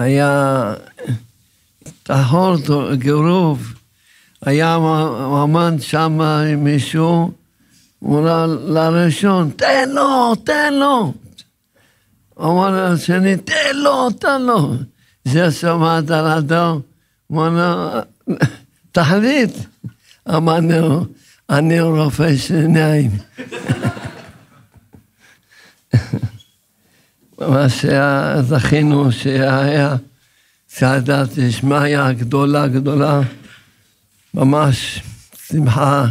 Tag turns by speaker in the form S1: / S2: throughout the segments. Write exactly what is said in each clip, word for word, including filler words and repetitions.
S1: היה טהור גירוב, היה עמד שם עם מישהו, הוא אמר לראשון, תן לו, תן לו. הוא אמר לשני, תן לו, תן לו. זה שמע את הרדו, הוא אמר, תחליט. אמרנו, אני רופא שיניים. מה שזכינו שהיה סעדת שמעיה גדולה גדולה, ממש שמחה,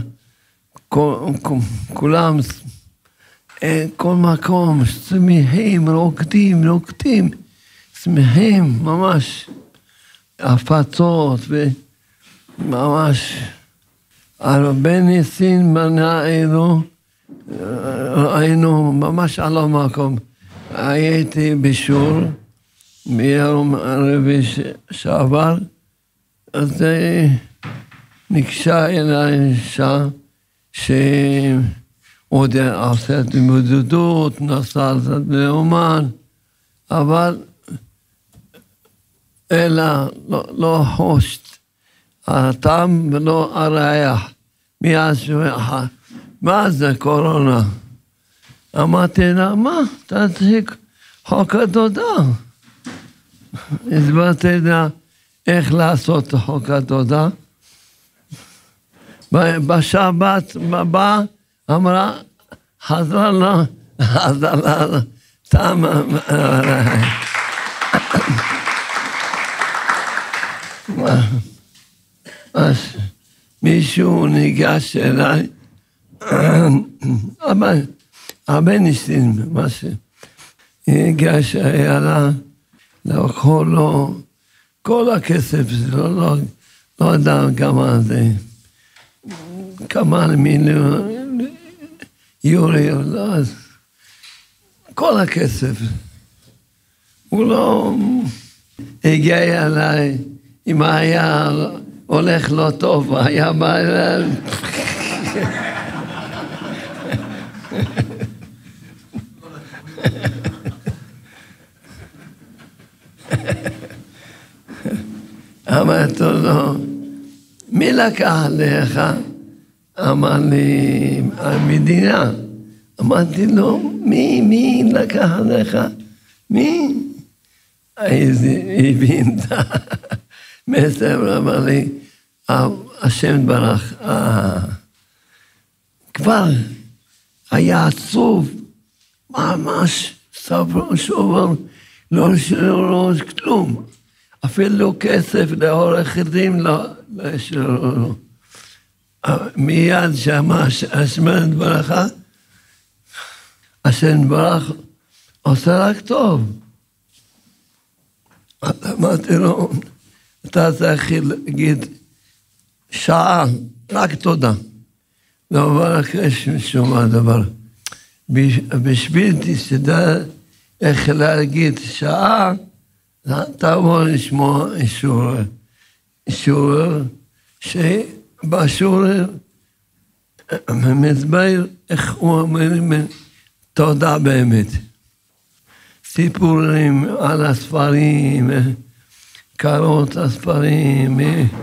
S1: כולם, כל מקום, שמחים, רוקדים, רוקדים, שמחים, ממש, הפצות, וממש, הרבה ניסים מנענו, ראינו ממש על המקום. הייתי בשיעור, ביום רביעי שעבר, אז נקשה אליי אישה, שעוד עושה את המודדות, נסע לאומן, אבל אלא לא, לא חושת, הטעם ולא הריח, מיד שווה, מה זה קורונה? אמרתי לה, מה? תציג חוק התודה. הסברתי לה איך לעשות חוק התודה. בשבת הבאה אמרה, חזרה לה, חזרה לה, טעם. אז מישהו ניגש אליי, אבל הרבה ניסים, מה שהגיש היה לה, לקחו לו, כל הכסף, לא, לא, לא יודע כמה זה, כמה מיליון, יורי, לא, כל הכסף. הוא לא הגיע אליי, אם היה הולך לא טוב, היה בא אליי. אמרתי לו, מי לקח לך? אמר לי, המדינה. אמרתי לו, מי, מי לקח לך? מי? איזה הבין את המסר, אמר לי, השם ברך. כבר היה עצוב, ממש ספר שובר, לא שרוש כלום. אפילו כסף לעורך דין לא שרוש. מיד שמע השם ברכה, השם ברך עושה רק טוב. אמרתי לו, אתה צריך להגיד שעה, רק תודה. לא מבקש משום דבר. בשביל תדע איך להגיד שעה, תבוא לשמוע אישור, אישור שבשיעור מסביר איך הוא אומר תודה באמת. סיפורים על הספרים, קרות הספרים,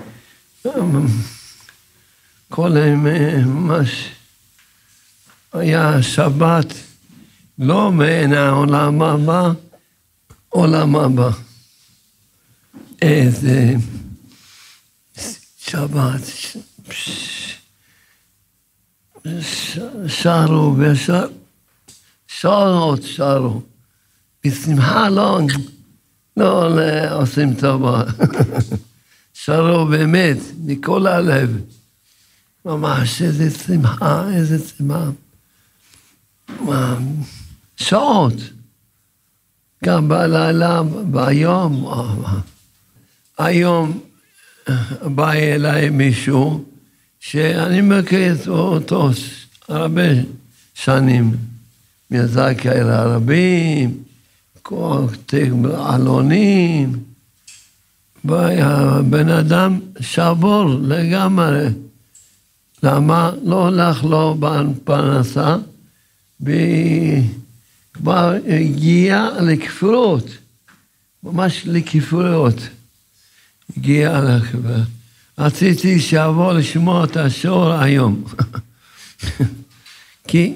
S1: כל ממש היה שבת, לא מעין העולם הבא, עולם הבא. איזה שבת, שרו ושרו, שרות שרו, בשמחה לא, לא עושים טובה, שרו באמת, מכל הלב, ממש איזה שמחה, איזה שמחה, שעות, גם בלילה, ביום, היום בא אליי מישהו שאני מכיר אותו הרבה שנים, מזכאי לרבים, כותב עלונים, בן אדם שבור לגמרי. למה? לא הולך לו בפרנסה, וכבר הגיע לכפירות. ממש לכיפורות. הגיע לחבר. רציתי שיבוא לשמוע את השיעור היום. כי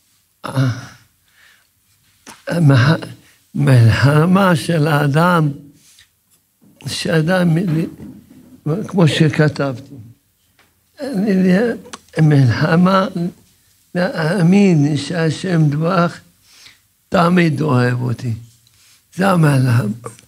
S1: המלחמה של האדם, שאדם, כמו שכתבתי, מלחמה להאמין שהשם דברך תמיד אוהב אותי. זה המלחמה.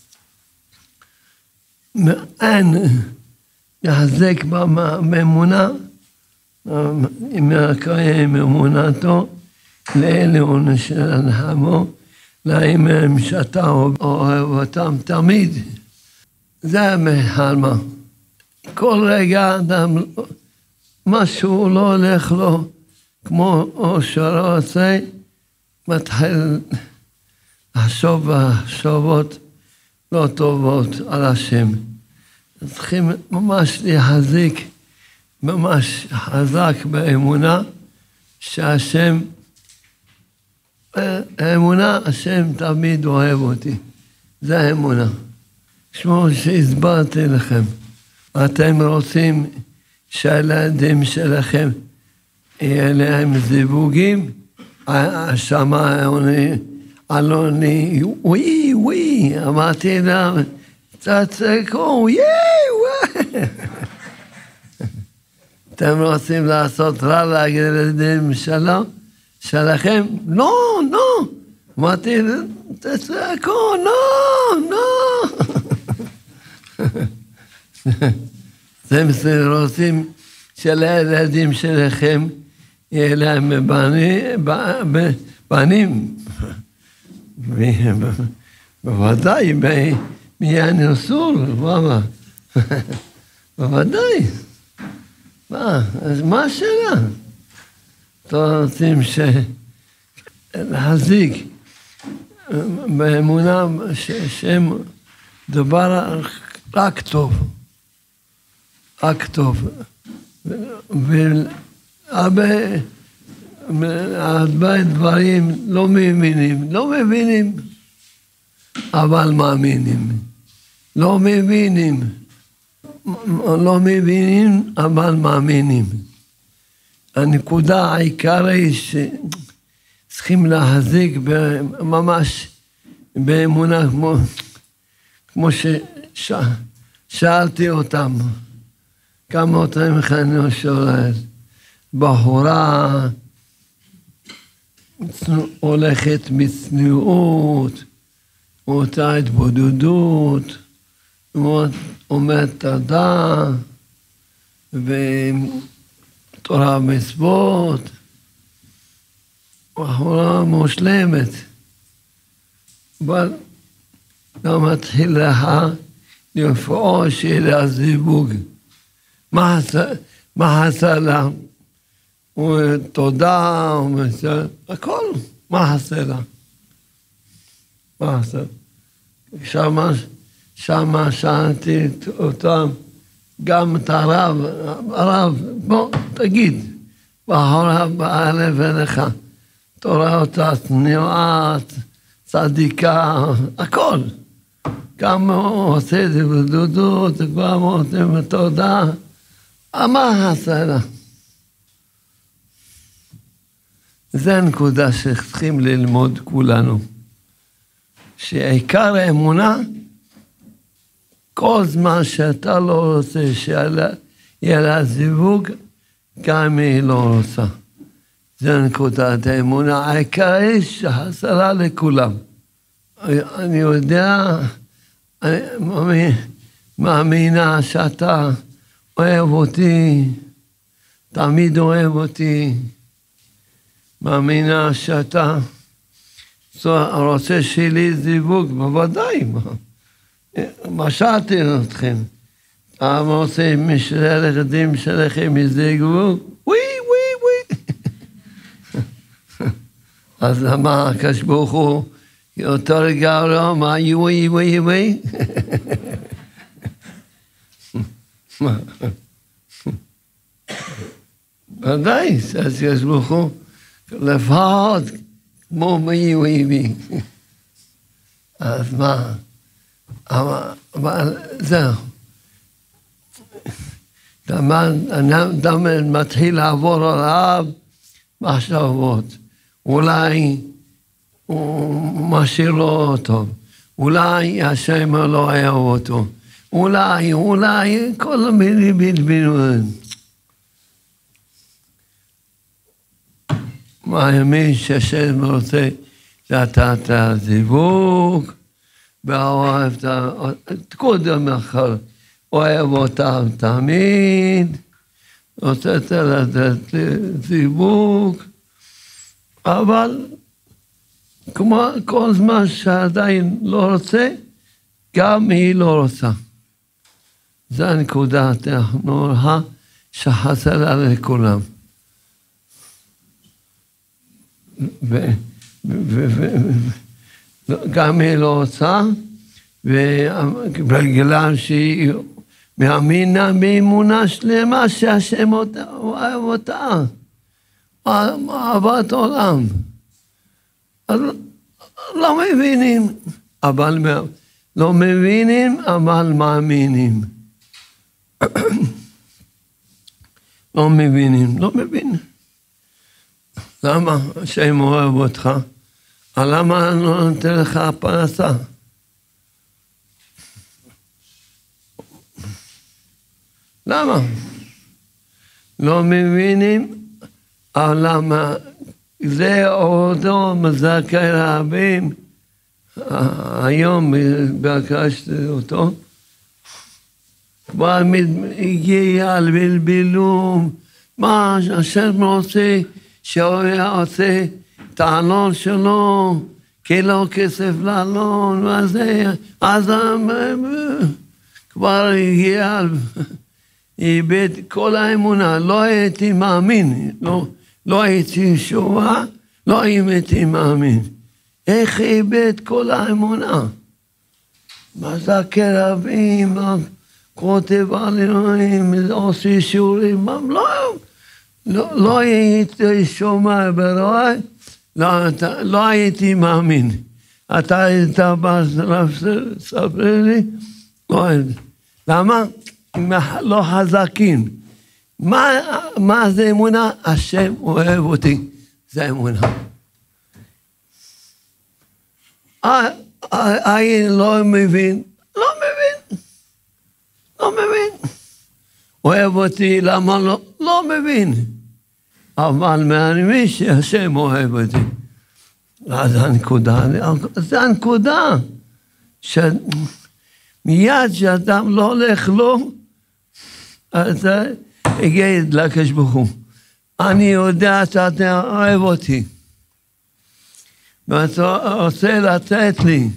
S1: אין יחזק באמונה, אם יקיים אמונתו, לאלה שנלחמו, להם שאתה אוהב אותם תמיד. זה המלחמה. כל רגע אדם, משהו לא הולך לו, כמו שהוא רוצה, מתחיל לחשוב מחשבות לא טובות על השם. צריכים ממש להחזיק, ממש חזק באמונה, שהשם, האמונה, השם תמיד אוהב אותי. זה האמונה. כמו שהסברתי לכם, אתם רוצים שהילדים שלכם יהיה להם זיווגים, השמה אלוני, וואי, וואי, אמרתי להם, צצקו, וואי, וואי. אתם רוצים לעשות רע להגיד לילדים שלכם? לא, לא. אמרתי להם, תצעקו, לא, לא. אתם רוצים שלילדים שלכם יהיה להם בנים, בוודאי, מיין אסור, מה? בוודאי. מה? אז מה השאלה? אתם רוצים להחזיק באמונה שהם דבר רק טוב. רק טוב. והרבה הרבה דברים לא מבינים, לא מבינים, אבל מאמינים. לא מבינים, לא מבינים, אבל מאמינים. הנקודה העיקרית שצריכים להחזיק ממש באמונה, כמו, כמו ששאלתי אותם, כמה אותם חיינו שואל, בחורה הולכת בצניעות, אותה התבודדות, אומרת תודה, ותורה מצוות, בחורה מושלמת, אבל לא מתחיל לך לפעול שיהיה לה זיווג. מה חסר לה? תודה, הכל, מה חסר לה? מה חסר? שמה, שמה שאלתי אותם, גם את הרב, הרב, בוא, תגיד, בחורה באלף אליך, תורה אותה צניעת, צדיקה, הכל. גם הוא עושה את זה בדודות, גם הוא עושה בתודה, מה חסר לה? זה הנקודה שצריכים ללמוד כולנו. שעיקר האמונה, כל זמן שאתה לא רוצה שיהיה לה זיווג, גם היא לא רוצה. זה נקודת האמונה העיקרית שחסרה לכולם. אני יודע, אני מאמינה שאתה אוהב אותי, תמיד אוהב אותי, מאמינה שאתה רוצה שלי זיווג, בוודאי. משלתי אתכם. אתה רוצה משלכם שלכם יזיווג? ווי, ווי, ווי. אז מה, הקדוש ברוך הוא יותר גרוע, מה ווי, ווי, ווי? מה? ודאי, אז הקדוש ברוך הוא לפחות כמו מי ווי ווי. אז מה? אבל זהו. אדם מתחיל לעבור עליו מחשבות. אולי הוא משאיר לו טוב. אולי השם לא אוהב אותו. אולי, אולי, כל מיני בלבלון. מאמין שהשם רוצה לתת את הזיווג, ואוהב את קודם אחר, אוהב אותם תמיד, רוצה לתת זיווג, אבל כמו כל זמן שעדיין לא רוצה, גם היא לא רוצה. זו הנקודה הנוראה שחסרה לכולם. גם היא לא רוצה, ובגלל שהיא מאמינה באמונה שלמה שהשם אוהב אותה, אהבת עולם. אז לא מבינים, אבל לא מבינים, אבל מאמינים. לא מבינים, לא מבינים. למה השם אוהב אותך? למה לא נותן לך פרנסה? למה? לא מבינים, אבל למה? זה אותו מזכר רבים, היום בקשתי אותו, כבר הגיע על בלבילום, מה השם רוצה, שהוא עושה את העלון שלו, כי לא כסף לעלון, וזה, אז כבר הגיע, איבד כל האמונה, לא הייתי מאמין, לא, לא הייתי שואה, לא הייתי מאמין. איך איבד כל האמונה? מזכר רבים, כותב על אלוהים, עושה שיעורים, לא, לא, לא הייתי שומע ברוע, לא, לא הייתי מאמין. אתה היית בא לספר לי? לא, למה? לא חזקים. מה, מה זה אמונה? השם אוהב אותי. זה אמונה. העין לא מבין, לא מבין, לא מבין. אוהב אותי, למה לא? לא מבין. אבל מאמין שהשם אוהב אותי. אז הנקודה, זה הנקודה. מיד שאדם לא הולך לו, אז יגיד לקדוש ברוך הוא, אני יודע שאתה אוהב אותי. ואתה רוצה לתת לי.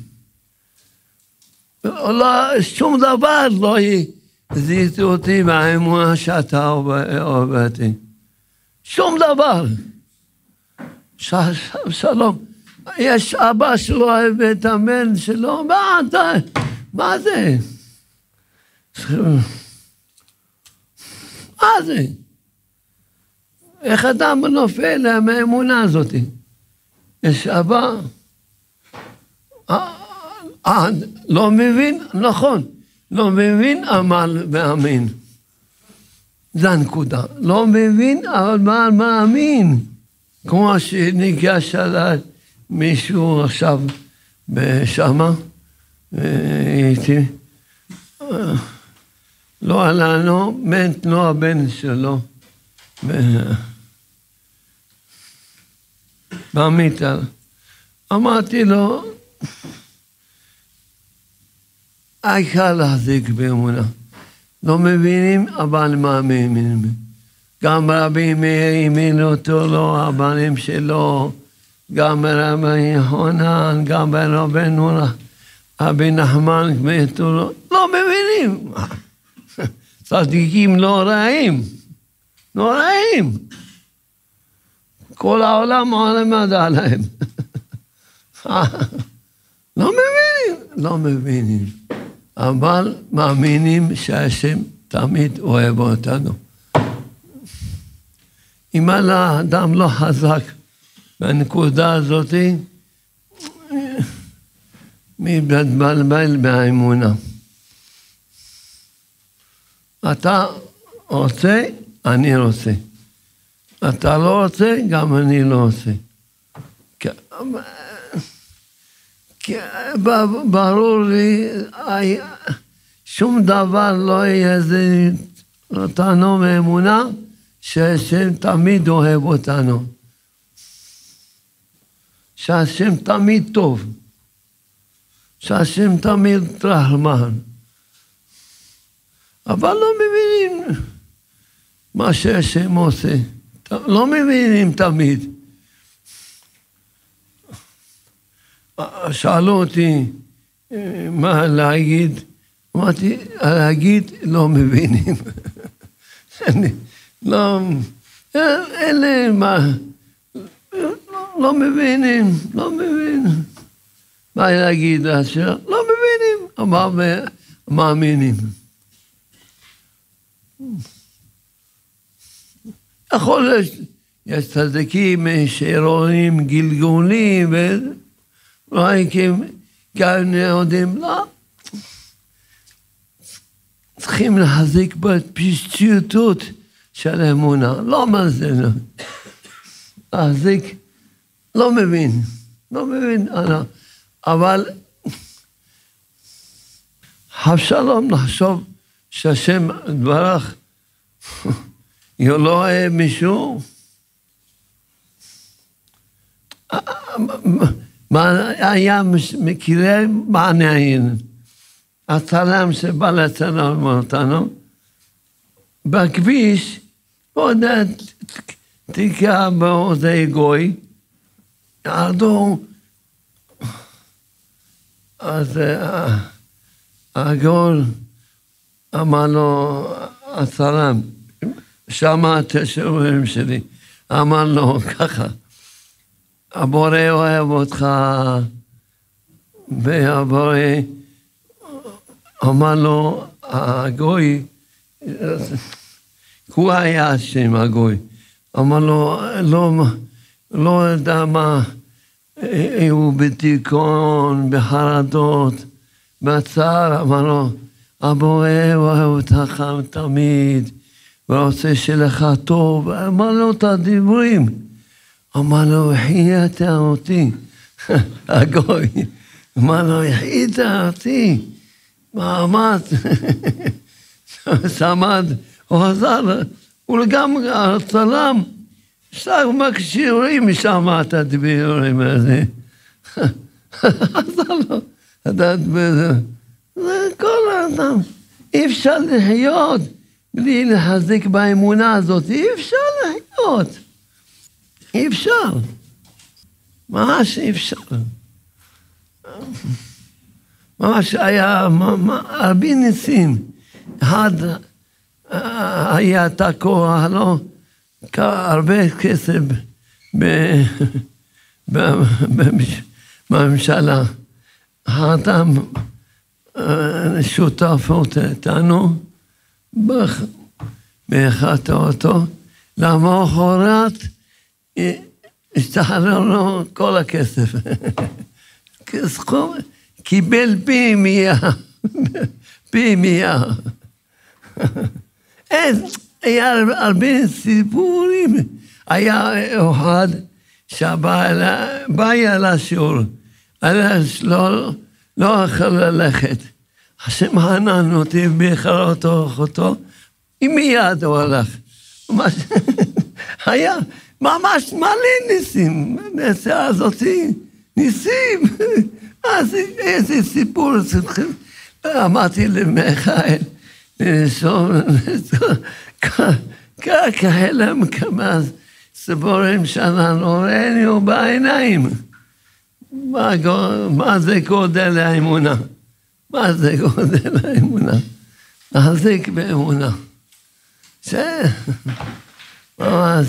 S1: לא, שום דבר לא יזיז אותי מהאמונה שאתה אוהב אותי. שום דבר. ש, שלום. יש אבא שלא אוהב את הבן שלו, מה אתה? מה זה? מה זה? איך אדם נופל מהאמונה הזאת? יש אבא, לא מבין, נכון, לא מבין, אבל מאמין. זה הנקודה. לא מבין, אבל מאמין. כמו שניגש עליי מישהו עכשיו בשמה, הייתי, לא עלינו, מת לא הבן שלו. במיטה. אמרתי לו, העיקר להחזיק באמונה. לא מבינים, אבל מאמינים. גם רבי מאיר האמינו אותו, לא הבנים שלו, גם רבי יוחנן, גם רבי נורה, רבי נחמן, מתו לו. לא מבינים. צדיקים נוראים. נוראים. כל העולם עולמד עליהם. לא מבינים, לא מבינים. אבל מאמינים שהשם תמיד אוהב אותנו. אם האדם לא חזק בנקודה הזאת, מתבלבל באמונה. אתה רוצה, אני רוצה. אתה לא רוצה, גם אני לא רוצה. ברור לי, שום דבר לא יזין אותנו מאמונה, שהשם תמיד אוהב אותנו. שהשם תמיד טוב. שהשם תמיד רחמן. אבל לא מבינים מה שהשם עושה. לא מבינים תמיד. שאלו אותי מה להגיד, אמרתי, להגיד לא מבינים. לא, אין להם מה, לא מבינים, לא מבינים. מה להגיד, לא מבינים, אבל מאמינים. יכול להיות, יש צדיקים שרואים גלגולים, וראים גם יודעים, לא. צריכים להחזיק בפשטות של אמונה, לא מה זה, להחזיק, לא מבין, לא מבין, אבל אבשלום לחשוב שהשם דברך, לא אוהב מישהו, מה היה מכירה מעניין, הצלם שבא לצלם אותנו, בכביש, עוד תיקה באוזי גוי, ירדו, אז הגול אמר לו, הצלם, שמע את השיעורים שלי, אמר לו ככה, הבורא אוהב אותך, והבורא אמר לו, הגוי, הוא היה השם הגוי, אמר לו, לא, לא יודע מה, הוא בתיקון, בחרדות, בצער, אמר לו, הבורא אוהב אותך תמיד, ורוצה שלך טוב, אמר לו את הדיבורים, אמר לו, החייאת אותי, הגוי, אמר לו, החייאת אותי, מעמד, סמד, הוא עזר, הוא גם הצלם, שק מקשירים שם את הדיבורים הזה, עזר לו, הדבר, זה כל האדם, אי אפשר לחיות, בלי להחזיק באמונה הזאת, אי אפשר לחיות. אי אפשר. ממש אי אפשר. ממש היה הרבה ניסים. אחד היה תקוע, לא? הרבה כסף בממשלה. האדם שותף אותנו, באחת אותו, למחרת השתחרר לו כל הכסף. קיבל פי מאה, פי מאה. היה הרבה סיפורים. היה אחד שבא לשיעור, לא יכול ללכת. השם ענן אותי בחרתו אחותו, מיד הוא הלך. היה ממש מלא ניסים, נעשה הזאתי, ניסים. אז איזה סיפור צריכים. אמרתי למיכאל, כאלה כמה סיפורים שאנחנו ראינו בעיניים. מה זה גודל האמונה? מה זה גודל האמונה? להחזיק באמונה. זה ממש,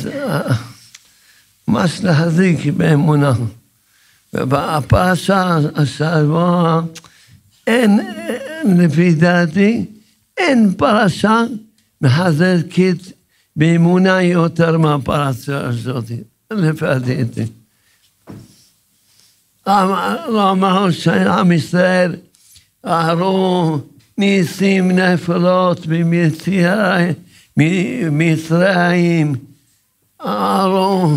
S1: ממש להחזיק באמונה. ובפרשה השבוע, אין, לפי דעתי, אין פרשה מחזקת באמונה יותר מהפרשה הזאת. לפי דעתי. אמר שעם ישראל ראו ניסים נפלות ממצרים, ראו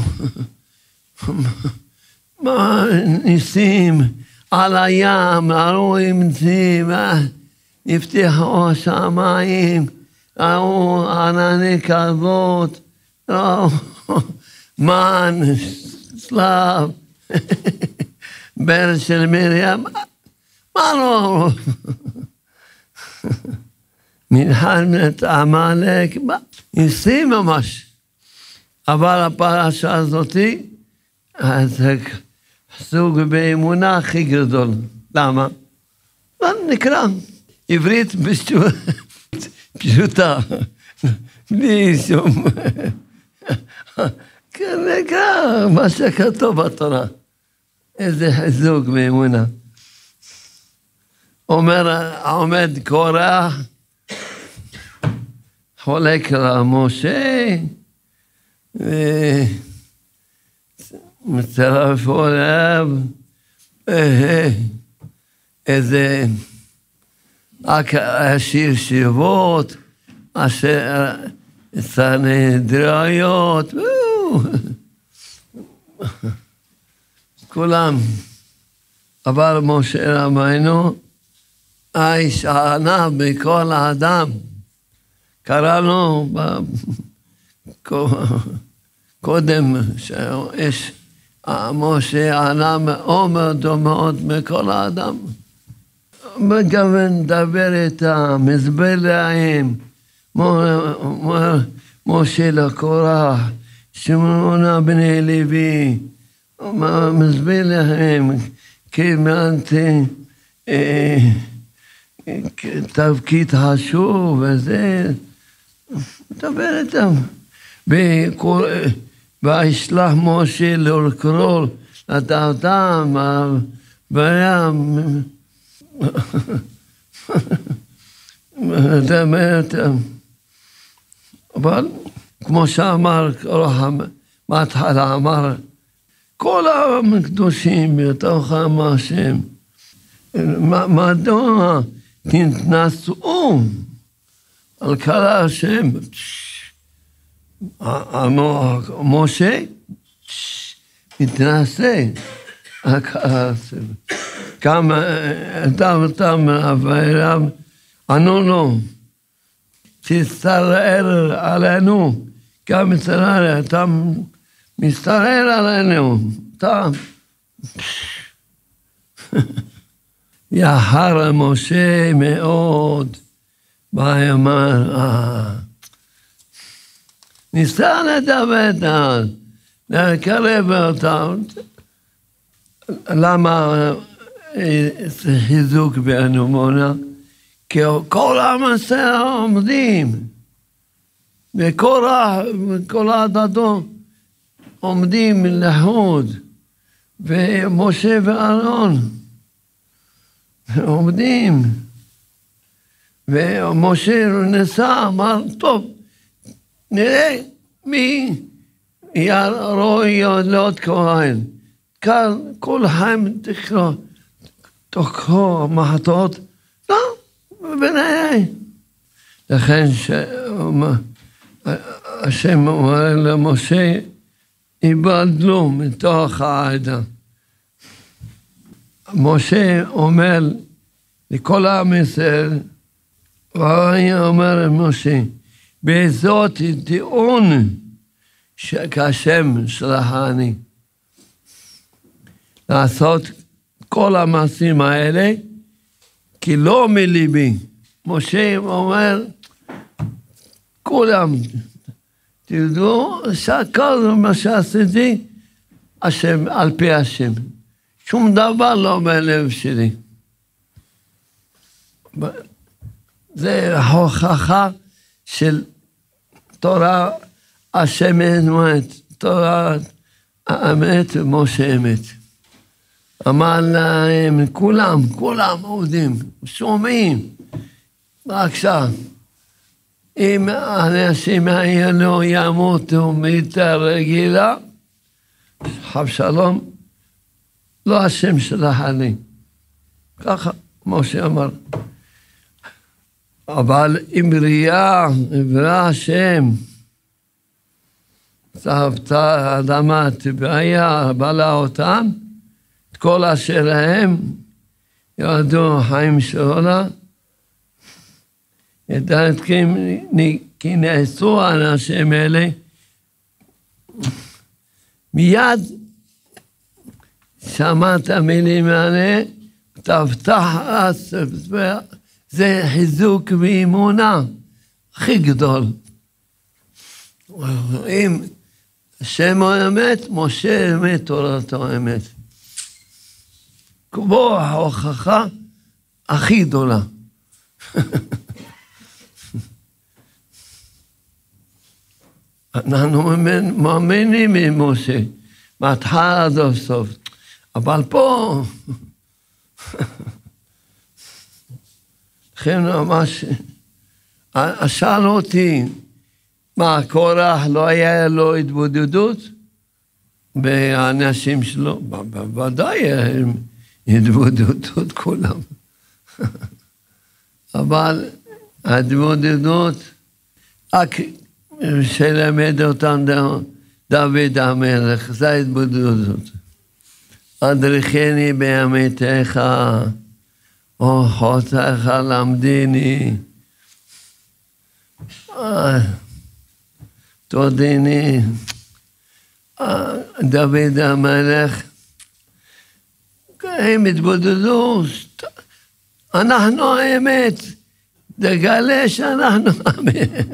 S1: ניסים על הים, ראו אמצים, נפתחו השמיים, ראו ענני כזאת, ראו מן, צלב, בר של מרים, מה לא? מלחמת עמלק, ניסים ממש. אבל הפרשה הזאתי, זה סוג באמונה הכי גדול. למה? נקרא עברית פשוטה, בלי שום... נקרא מה שכתוב בתורה. איזה חיזוק באמונה. אומר, עומד קורח, חולק למשה, ומצטרף אליו, איזה השיר שיבות, אשר סנהדריות, כולם. אבל משה רבנו, האיש הענב מכל האדם, קראנו קודם שיש משה ענה מאוד מאוד מכל האדם. מגוון דבר איתם, מסביר להם, משה לקורח, שמעון בני לוי, מסביר להם, כמנתי תפקיד חשוב וזה, מדבר איתם. וישלח משה לקרוא לדעתם, וים, מדבר איתם. אבל כמו שאמר קורח, בהתחלה אמר, כל העם הקדושים בתוך עם השם, מדוע תתנשאו על קרא השם? משה מתנשא על קרא השם. גם אותם אביהם ענו לו, תסתרר עלינו, גם מצטרר, אתה מסתרר עלינו, אתה... יחר משה מאוד, ואמר, אה, ניסה לדבר איתם, לקרב אותם. למה זה חיזוק באמונה? כי כל עם ישראל עומדים, וכל העדתו עומדים לחוד, ומשה ואהרון עומדים, ומשה נסע, אמר, טוב, נראה מי ראוי להיות כהן. כאן כל חיים תקרא, תוקחו מחטות, לא, ונראה. לכן השם אומר למשה, איבדלו מתוך העדה. משה אומר לכל עם ישראל, והוא אומר למשה, בזאת תדעון שכשם שלחני. לעשות כל המעשים האלה, כי לא מליבי. משה אומר, כולם, תדעו שכל מה שעשיתי, השם, על פי השם. שום דבר לא בלב שלי. זה הוכחה של תורה השם אמת, תורה האמת ומשה אמת. אמר להם, כולם, כולם עובדים, שומעים. עכשיו, אם אנשים האלו ימותו מיתה רגילה, חב שלום, לא השם שלחני. ככה, כמו שאמר. אבל אם ראייה, ברא השם, צהבתה האדמה, תבעיה, בלה אותם, את כל אשר להם, יועדו חיים שאולה, ידעת כי נעשו האנשים האלה, מיד שמעת מילים האלה, תבטח עצב, זה חיזוק ואמונה הכי גדול. אם השם הוא אמת, משה אמת, תורתו אמת. כמו ההוכחה הכי גדולה. אנחנו מאמינים ממשה, מהתחלה עד הסוף. אבל פה, לכן ממש, שאל אותי, מה, קורח לא היה לו התבודדות? והאנשים שלו, בוודאי הם התבודדות כולם. אבל ההתבודדות, רק שלמד אותם דוד המלך, זה ההתבודדות. אדריכני באמיתך, אורחותיך למדני, תודיני, דוד המלך, הם התבודדו, אנחנו האמת, תגלה שאנחנו האמת.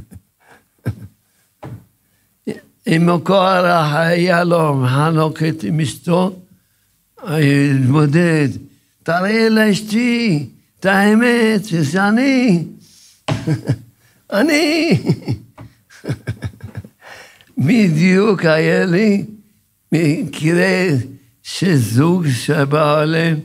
S1: אם קורח היה לו מחלוקת עם אשתו, התמודד, תראה לאשתי את האמת, שאני, אני. בדיוק היה לי מקרה שזוג שבא אליהם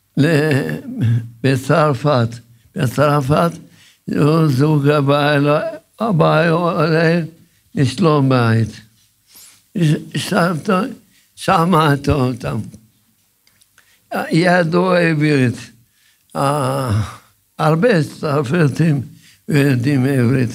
S1: בצרפת. בצרפת זוג הבא אליהם לשלום בית. שמעת אותם. ידעו עברית. הרבה צרפתים יודעים עברית.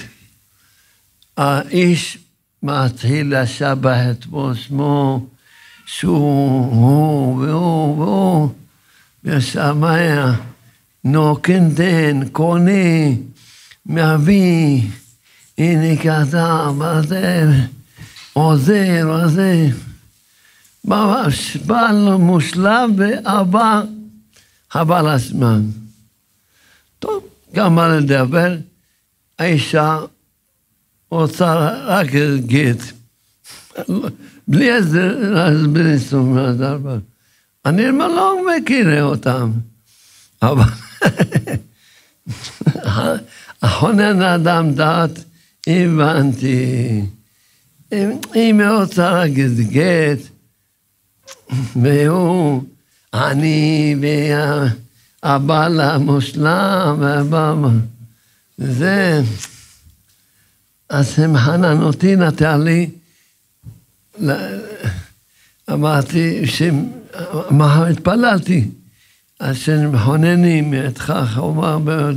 S1: האיש מתחיל לשבח את שמו, שהוא, הוא והוא והוא, ושמע, נוקנדן, קונה, מביא, הנה כתב, עוזר, עוזר, עוזר. ממש בעל מושלם ואבא, הבעל הזמן. טוב, גם מה לדבר, האישה רוצה רק גט. בלי איזה להסביר סום מהדבר. אני לא מכיר אותם. אבל החונן אדם דעת, הבנתי. היא רוצה רק גט, והוא, אני והבעל המושלם, זה, אז הם חנן אותי, נתן לי, אמרתי, מה התפללתי, אז שהם חוננים אתך, חומה,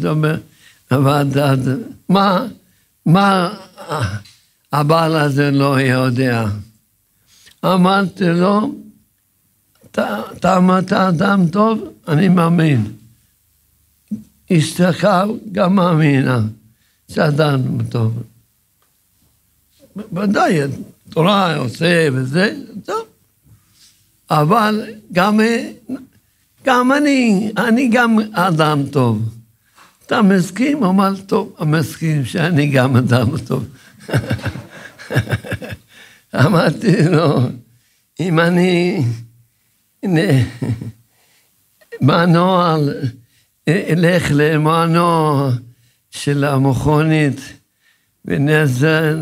S1: ועד, מה, מה הבעל הזה לא יודע? אמרתי לו, אתה אמרת אדם טוב, אני מאמין. אשתך גם מאמינה, זה אדם טוב. ודאי, תורה עושה וזה, טוב. אבל גם, גם אני, אני גם אדם טוב. אתה מסכים? אמר, טוב, מסכים שאני גם אדם טוב. אמרתי לו, אם אני, מנוע, אלך למנוע של המכונית, ונזל,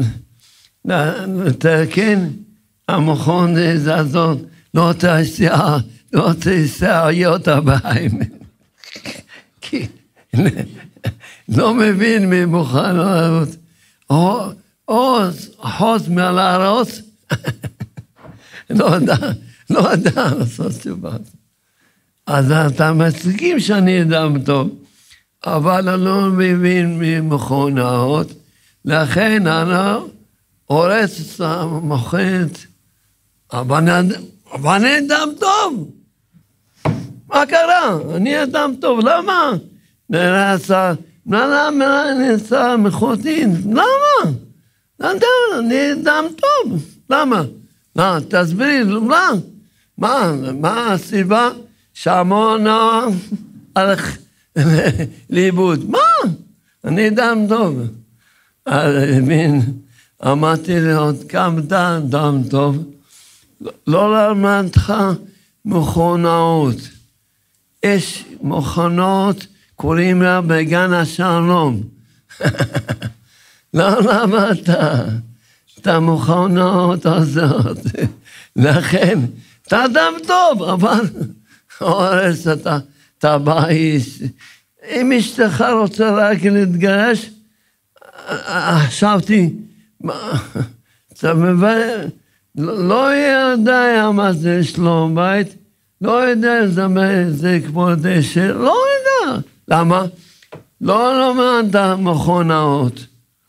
S1: לתקן, המכונית הזאת, לא תעשה, לא תעשה היות הבאים. כי לא מבין ממוכנות, או חוץ מעל הראש, לא יודע, לא יודע לעשות תשובה. אז אתה מסכים שאני אדם טוב, אבל אני לא מבין ממכונאות, לכן אני הורס את המכונת, אבל אני אדם טוב. מה קרה? אני אדם טוב, למה? נראה, למה נראה מכותין? למה? אני אדם טוב, למה? מה, תסביר, למה? מה, מה הסיבה? שהמון הלך לאיבוד. מה? אני אדם טוב. אמרתי לי עוד כמה אדם טוב, לא למדך מכונאות. יש מכונות, קוראים לה בגן השלום. לא למדת את המכונות הזאת. לכן, אתה אדם טוב, אבל הורס את הבית. אם אשתך רוצה רק להתגרש, חשבתי, אתה מבין, לא יודע מה זה שלום בית, לא יודע זה כמו דשא, לא יודע. למה? לא למדת מכונאות.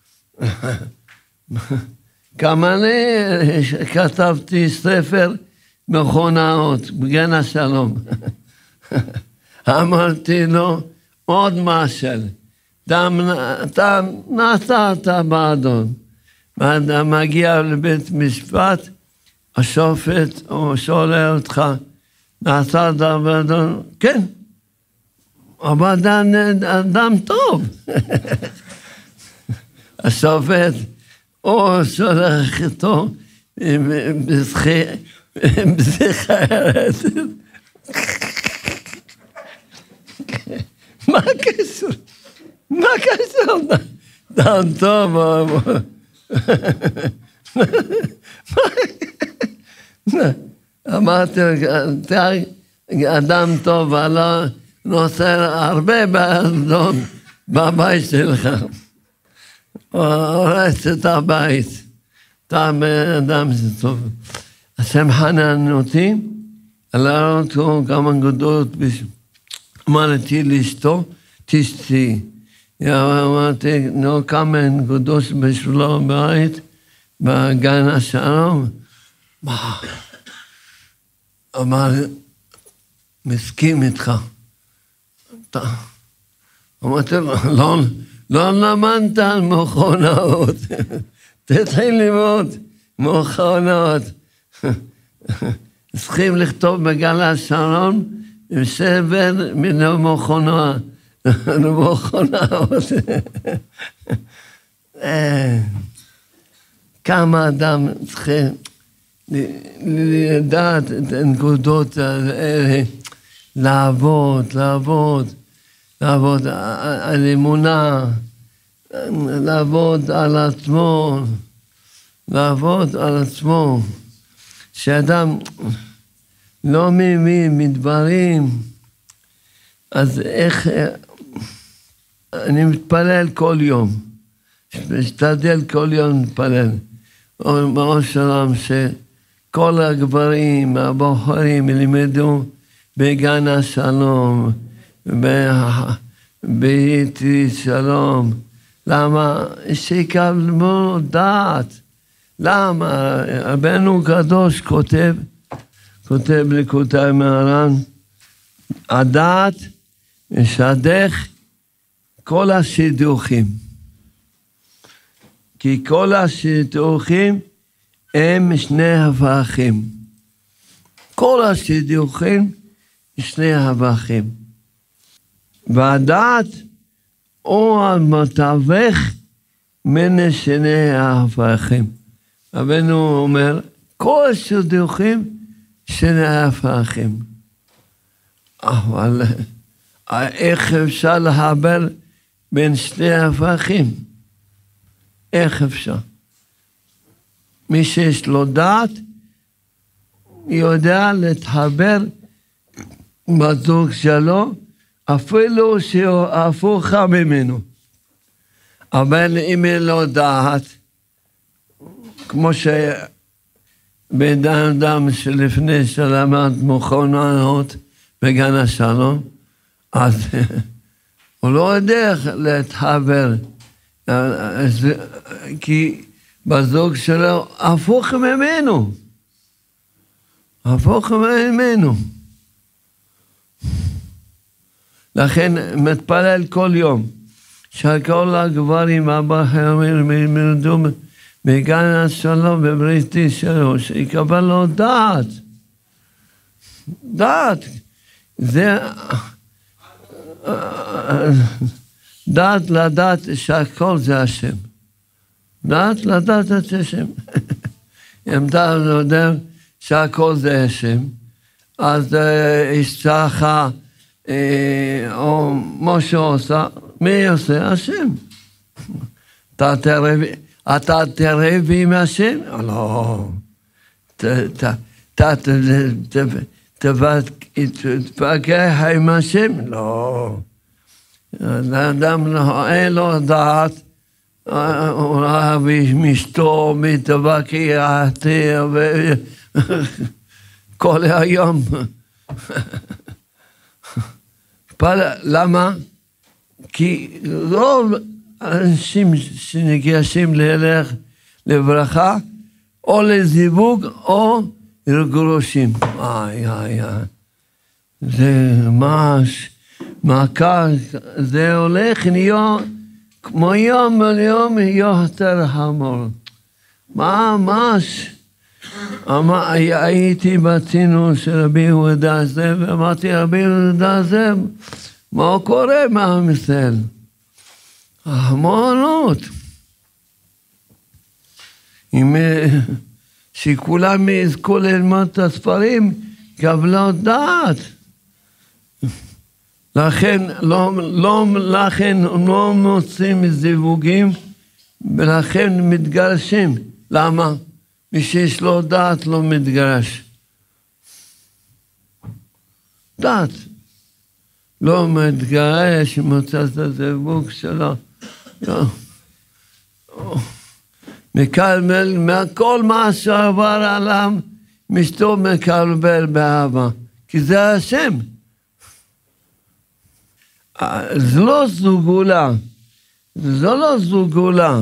S1: גם אני כתבתי ספר מכונאות, בגן השלום. אמרתי לו, עוד משל, אתה נסעת באדון, ואתה מגיע לבית משפט, השופט שואל אותך, נסעת באדון? כן, אבל אדם טוב. השופט, או שולח איתו, בזכרת. מה קשור? מה קשור? אדם טוב. אמרתי, אדם טוב, אבל נוסע הרבה באדון בבית שלך. הורס את הבית. אתה אדם טוב. השם חנן אותי, להראות לו כמה גדולות, אמרתי לאשתו, תשתי. אמרתי, נו, כמה גדולות בשבילו בית, בגן השלום. מה? אמר, מסכים איתך. אמרתי לו, לא, לא למדת על מכונאות. תתחיל ללמוד מכונאות. צריכים לכתוב בגן השלום עם סבל מן המכונה. מכונאות. כמה אדם צריכים לדעת את הנקודות האלה, לעבוד, לעבוד, לעבוד על אמונה, לעבוד על עצמו, לעבוד על עצמו, שאדם לא מבין מדברים, אז איך, אני מתפלל כל יום, משתדל כל יום מתפלל, או שלום שכל הגברים, הבוחרים ילמדו בגן השלום, ביתי שלום. למה? שיקבלו דעת. למה? רבנו קדוש כותב, כותב לקוטאי מהר"ן, הדעת משדך כל השידוכים. כי כל השידוכים הם שני הפכים. כל השידוכים שני הפכים. והדעת הוא המתווך מן שני ההפכים. רבנו אומר, כל השידוכים שני ההפכים. אבל איך אפשר לחבר בין שני ההפכים? איך אפשר? מי שיש לו דעת, יודע להתחבר בזוג שלו, אפילו שהוא הפוך ממנו. אבל אם אין לו דעת, כמו בן אדם שלפני שלמד מכוננות בגן השלום, אז הוא לא יודע איך להתחבר, כי בזוג שלו הפוך ממנו, הפוך ממנו. לכן מתפלל כל יום, שכל הגברים הבחרים ילמדו בגן השלום בבריתי שלו, שיקבל לו דעת. דעת. זה דעת לדעת שהכל זה השם. דעת לדעת את השם. אם אתה יודע שהכל זה השם, אז אשתך או משה עושה, מי עושה? השם. אתה תראה, אתה תראה עם השם? לא. אתה תתפגח עם השם? לא. האדם אין לו דעת, אולי משתו, מתווכח, כל היום. למה? כי רוב אנשים שניגשים להלך לברכה, או לזיווג או לגירושים. איי, איי, איי. זה ממש, מכה, זה הולך להיות, כמו יום ליום יותר חמור. ממש. הייתי בצינון של רבי יהודה זה, ואמרתי, רבי יהודה זה, מה קורה מעם ישראל? המעונות. אם שכולם יזכו ללמוד את הספרים, קבלו דעת. לכן לא, לא, לכן לא מוצאים זיווגים, ולכן מתגרשים. למה? מי שיש לו דעת לא מתגרש. דעת. לא מתגרש, מוצא את הזיווג שלו. מקבל, מכל מה שעבר עליו, משתו מקבל באהבה. כי זה השם. זה לא זוגולה. זה לא זוגולה.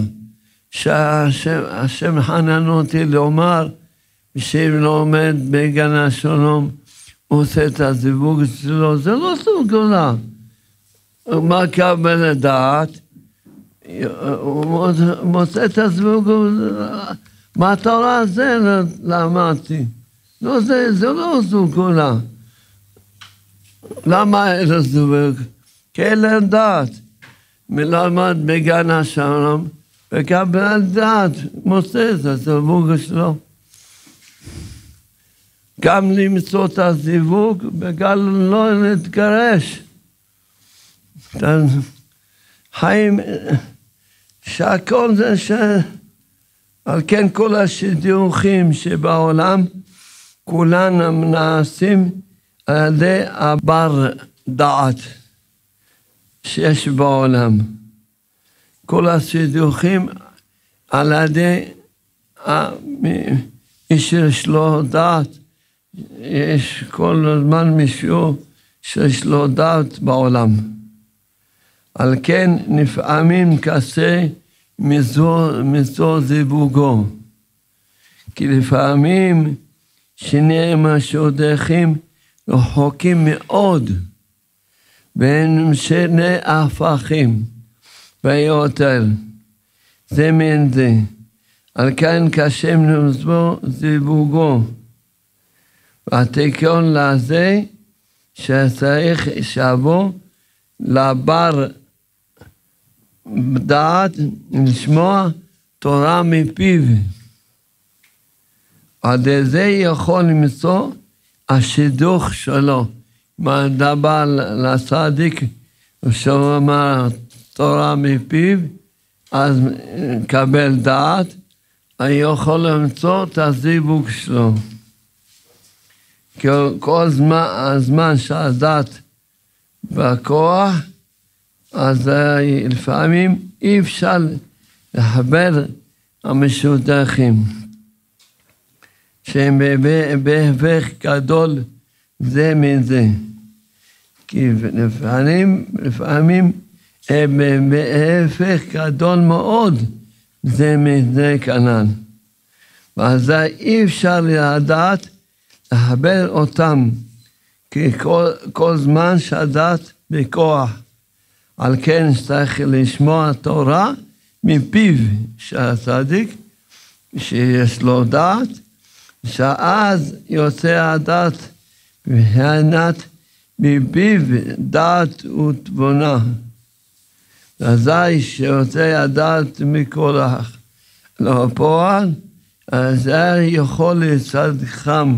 S1: שהשם חנן אותי לומר, שאם לא עומד בגן השלום, הוא עושה את הזיווג שלו, זה לא סוגולה. מה קבל לדעת? הוא מוצא את הזיווג, מה התורה זה למדתי? לא, זה, זה לא סוגולה. למה אין לו זיווג? כי אין להם דעת. מלמד בגן השלום, וקבל דעת, מוצא את הזיווג שלו. גם למצוא את הזיווג, וגם לא להתגרש. חיים, שהכל זה ש... על כן כל השידוכים שבעולם, כולן נעשים על ידי הבר דעת שיש בעולם. כל השידוכים על ידי מי שיש לו דעת, יש כל הזמן מישהו שיש לו דעת בעולם. על כן לפעמים קשה מזו זיווגו. כי לפעמים שניהם השודכים רחוקים מאוד, בין שני הפכים ויותר. זה מן זה. על כן קשה מזו זיווגו. והתיקון לזה שצריך שבו לבר דעת לשמוע תורה מפיו. עד זה יכול למצוא השידוך שלו. מה דבר לצדיק ושומע תורה מפיו, אז קבל דעת, אני יכול למצוא את הזיווג שלו. כי כל זמן, הזמן שהדעת בכוח, אז לפעמים אי אפשר לחבר המשודכים. שהם בהפך גדול זה מזה. כי לפעמים, לפעמים הם בהפך גדול מאוד זה מזה כנ"ל. ואזי אי אפשר לדעת לחבר אותם, כי כל, כל זמן שהדעת בכוח. על כן צריך לשמוע תורה מפיו של הצדיק, שיש לו דעת, שאז יוצא הדעת מבחינת מפיו דעת ותבונה. אזי שיוצא הדעת מכוח לפועל, אז זה יכול לצדקם,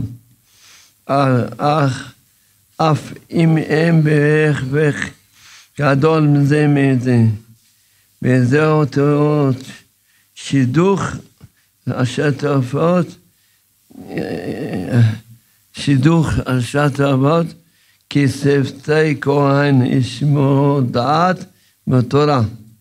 S1: אך אף אם הם בהפך גדול מזה מזה. וזהו תיאורות שידוך השתפות, שידוך השתפות, כי שפתי כהן ישמעו דעת בתורה.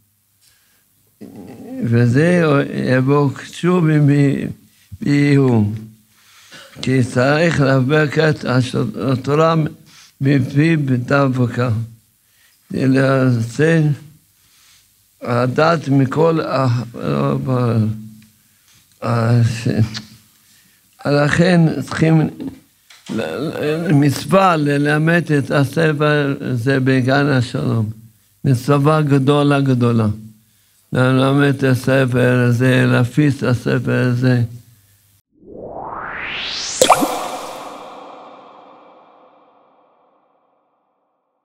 S1: וזה יבוקשו ביהו. כי צריך להבק את התורה מפי בדבקה. לעשות הדעת מכל לכן צריכים מצווה ללמד את הספר הזה בגן השלום. מצווה גדולה גדולה. ללמד את הספר הזה, להפיץ את הספר הזה.